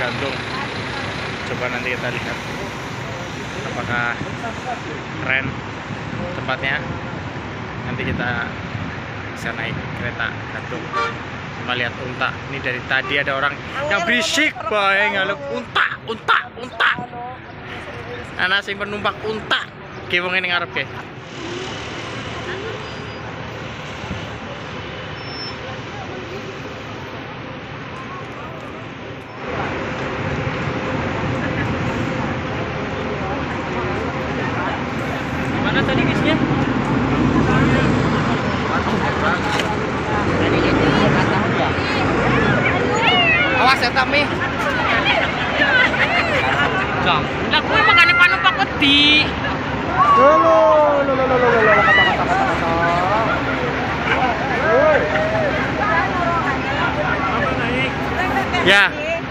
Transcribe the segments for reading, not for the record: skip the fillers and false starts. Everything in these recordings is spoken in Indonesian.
gantung. Coba nanti kita lihat apakah keren tempatnya. Nanti kita bisa naik kereta gantung. Cuma lihat unta. Ini dari tadi ada orang yang berisik bae ngalep unta. Ana sing penumpang unta. Ki wong ngene ngarep ke. Mana tadi guysnya? Awas ya Tami. Jam. Lah kowe makane panumpang wedi. Ya.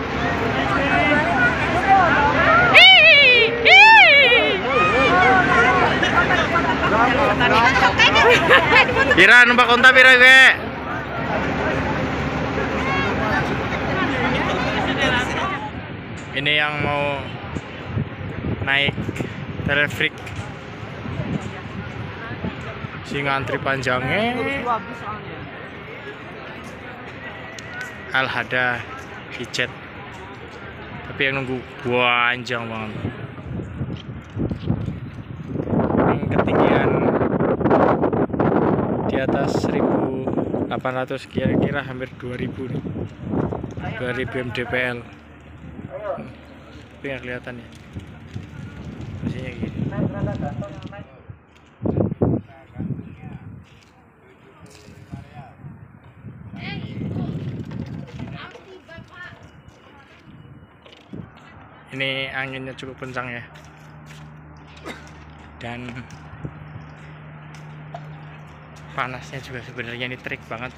Pira numpak unta pira kowe? Ini yang mau naik teleferik. Si ngantri panjangnya. Al-Hada Hijet. Tapi yang nunggu panjang banget. Ini ketinggian di atas 1.800, kira-kira hampir 2.000 nih. 2.000 mdpl. Tapi nggak kelihatan ya. Posisinya gini. Ini anginnya cukup kencang ya. Dan panasnya juga sebenarnya ini terik banget.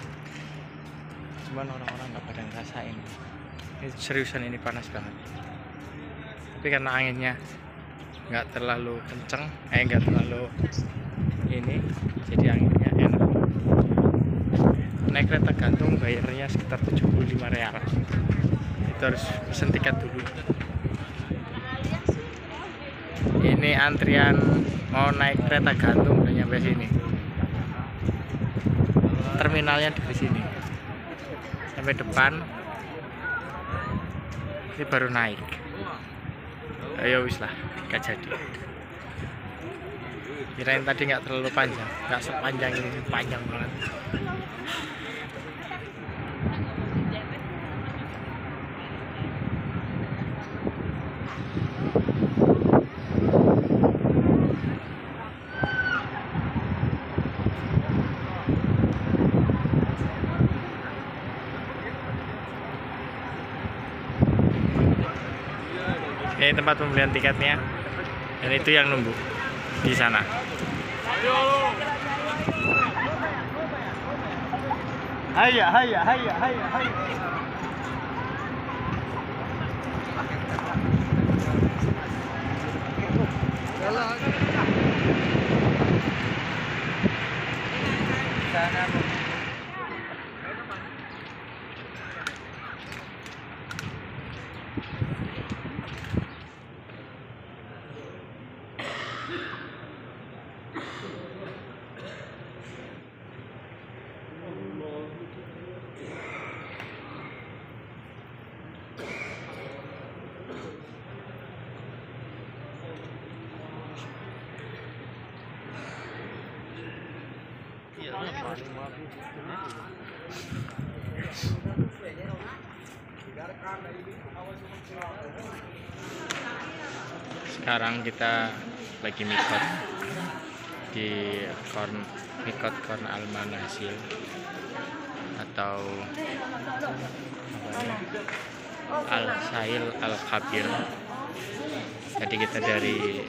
Cuman orang-orang nggak pada ngerasain. Ini seriusan ini panas banget. Tapi karena anginnya nggak terlalu kenceng, nggak terlalu ini, jadi anginnya enak. Naik kereta gantung bayarnya sekitar 75 real. Itu harus pesen tiket dulu. Ini antrian mau naik kereta gantung udah nyampe sini. Terminalnya di sini. Sampai depan. Ini baru naik. Ayo wis lah, gak jadi. Kirain tadi nggak terlalu panjang, nggak sepanjang ini, panjang banget. Ini tempat pembelian tiketnya, dan itu yang nunggu di sana. Hayya. Sekarang kita lagi mikot di mikot Korn Al-Manazil atau Al-Sail Al-Khabir. Jadi kita dari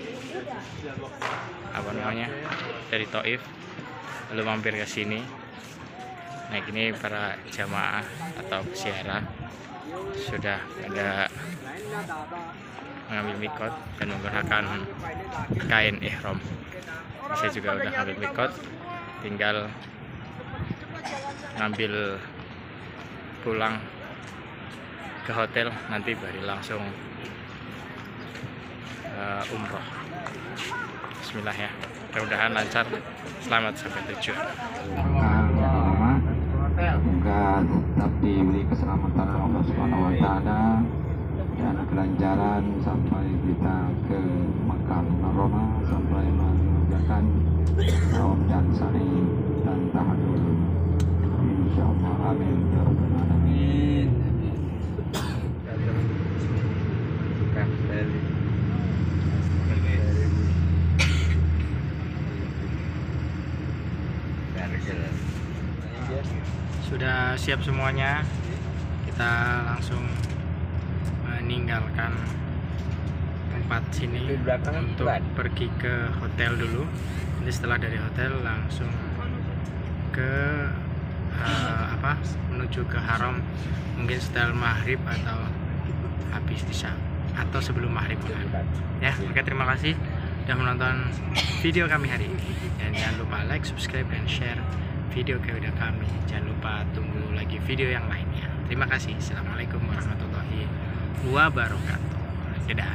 dari Taif lalu mampir ke sini. Nah, ini para jamaah atau peziarah sudah pada mengambil mikot dan menggunakan kain ihram. Saya juga udah ngambil mikot, tinggal ngambil pulang ke hotel, nanti baru langsung umroh. Bismillah ya, mudah-mudahan lancar, selamat sampai tujuan. Semoga tetap diberi keselamatan Allah Subhanahu wa taala dan kelancaran sampai kita ke Makkah Mukarramah, sampai mengerjakan saum dan sa'i dan tahallul. Insyaallah, amin ya rabbal alamin. Sudah siap semuanya, kita langsung meninggalkan tempat sini untuk pergi ke hotel dulu. Nanti setelah dari hotel langsung ke menuju ke haram, mungkin setelah maghrib atau habis isya atau sebelum maghrib ya. Oke, terima kasih sudah menonton video kami hari ini, dan jangan lupa like, subscribe, dan share video video kami. Jangan lupa tunggu lagi video yang lainnya. Terima kasih. Assalamualaikum warahmatullahi wabarakatuh. Dadah.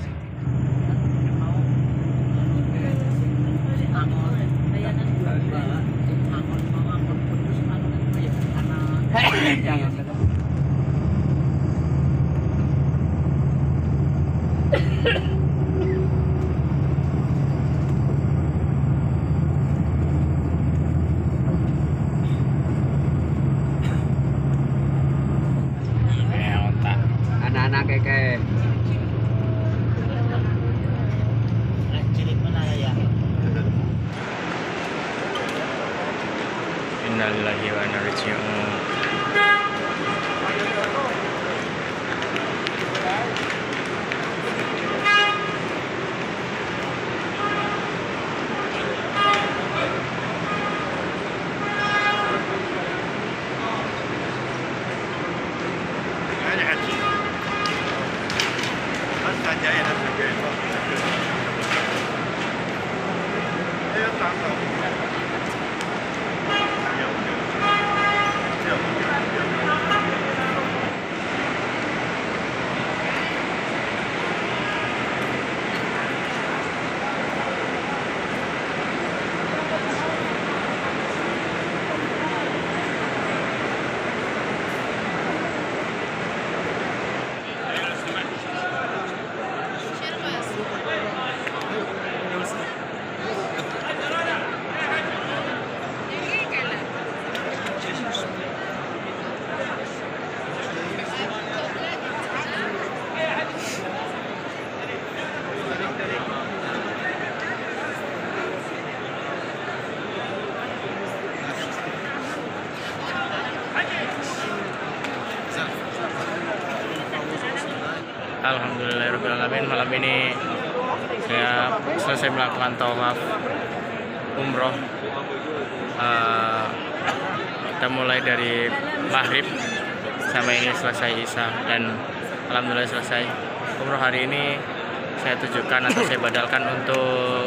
Anak-anak kayak Innalillahi wa inna ilaihi raji'un. Alhamdulillahirrahmanirrahim. Malam ini saya selesai melakukan tawaf umroh. Kita mulai dari maghrib sampai ini selesai isya, dan alhamdulillah selesai umroh hari ini. Saya tujukan atau saya badalkan untuk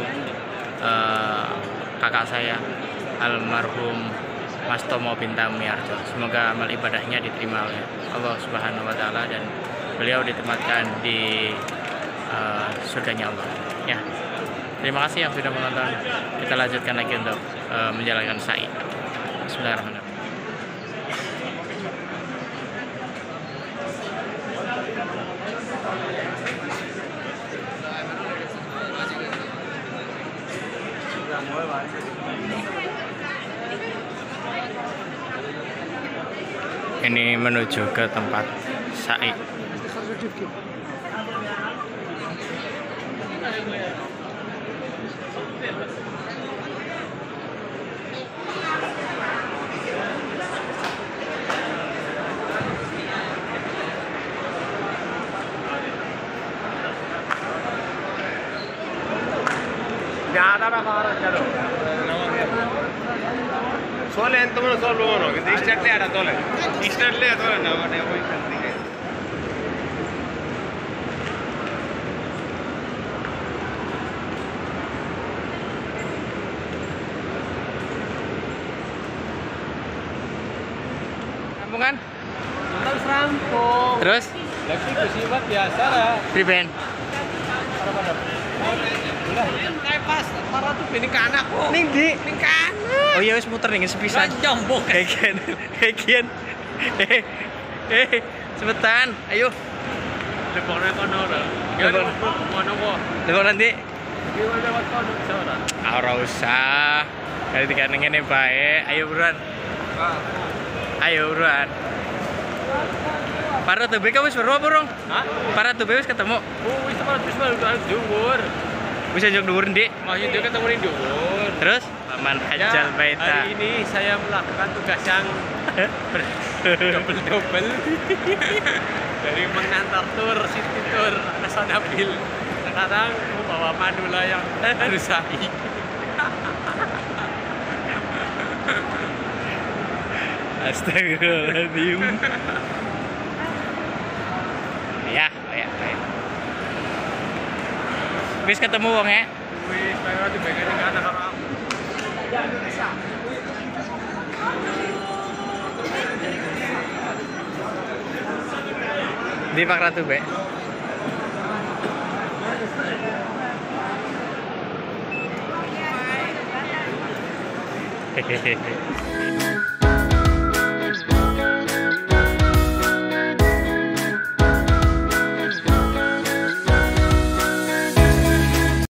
kakak saya almarhum Mas Tomo bin Tamiarjo. Semoga amal ibadahnya diterima oleh Allah Subhanahu wa taala dan beliau ditempatkan di surganya Allah. Ya, terima kasih yang sudah menonton. Kita lanjutkan lagi untuk menjalankan sa'i. Bismillahirrahmanirrahim. Ini menuju ke tempat sa'i. Soalnya itu mana soal mana? Kita istirahat ada toilet. Istirahat le toilet na mana yang boleh tinggal. Kampungan? rampung. Terus Lagi ku sibat biasa lah. Priben. Kayak pas para tuh ini ke anakku. Ning di. Ini ke anak. Oh iya wis muter ning sepisan. Jombok. Kayak kian. Cepetan, ayo. Lepoknya kono ora. Gimana kono kok? Lebok nanti. Gimana lewat kono bisa ora? Ora usah. Kali tiga ngene bae. Ayo buruan. Ayo buruan. Para tuh BK wis berapa burung? Hah? Para tuh wis ketemu. Oh, wis teman terus baru dhuwur. Bisa jog dhuwur Ndik. Maksud dia ketemu di dhuwur. Terus Paman Ajal Baita. Hari ini saya melakukan tugas yang double-double. Dari mengantar tur, city tour, Rasa Nabil. Sekarang membawa Manula yang harus sahi. Astagfirullahaladzim. Ya. Wis ketemu wong ya? Wis, pengen dipengen ke anak orang. Di Pak Ratu Be. Hehehe.